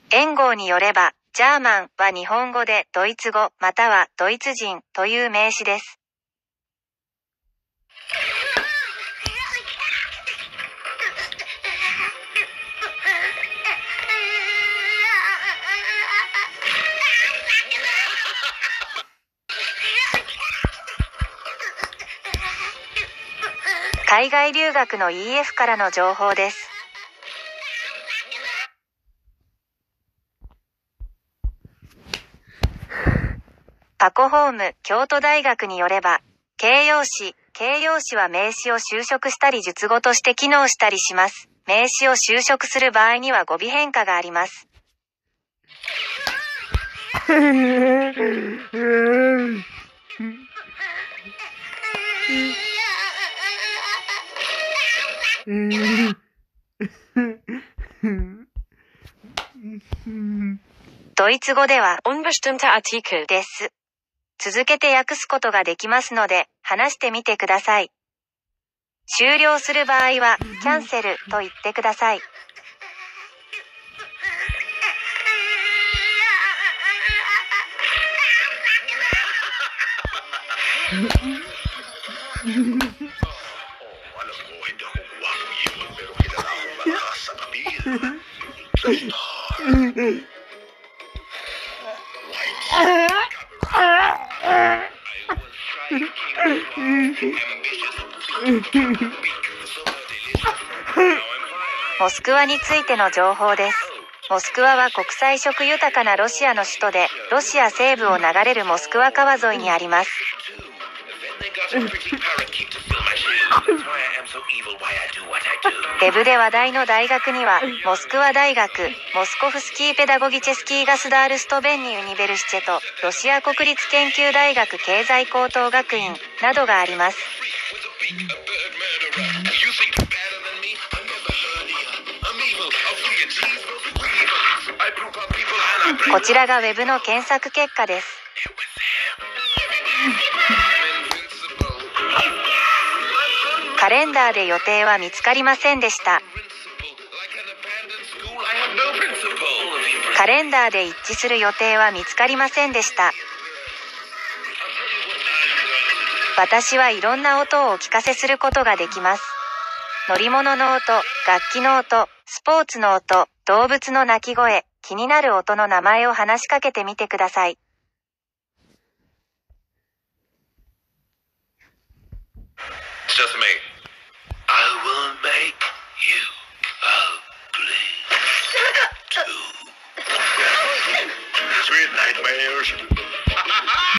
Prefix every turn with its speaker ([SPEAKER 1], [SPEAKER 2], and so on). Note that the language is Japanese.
[SPEAKER 1] 援号によれば、ジャーマンは日本語でドイツ語またはドイツ人という名詞です。海外留学の EF からの情報です。パコホーム京都大学によれば、形容詞は名詞を修飾したり述語として機能したりします。名詞を修飾する場合には語尾変化があります。ドイツ語では
[SPEAKER 2] unbestimmter Artikel
[SPEAKER 1] です。続けて訳すことができますので、話してみてください。終了する場合は、キャンセルと言ってください。モスクワについての情報です。モスクワは国際色豊かなロシアの首都で、ロシア西部を流れるモスクワ川沿いにあります。ウェブで話題の大学には、モスクワ大学、モスコフスキーペダゴギチェスキーガスダールストベンニ・ユニベルシチェと、ロシア国立研究大学経済高等学院などがあります。こちらがウェブの検索結果です。カレンダーで予定は見つかりませんでした。カレンダーで一致する予定は見つかりませんでした。私はいろんな音をお聞かせすることができます。乗り物の音、楽器の音、スポーツの音、動物の鳴き声、気になる音の名前を話しかけてみてください。
[SPEAKER 3] Just me. I will make you ugly too. Sweet nightmares.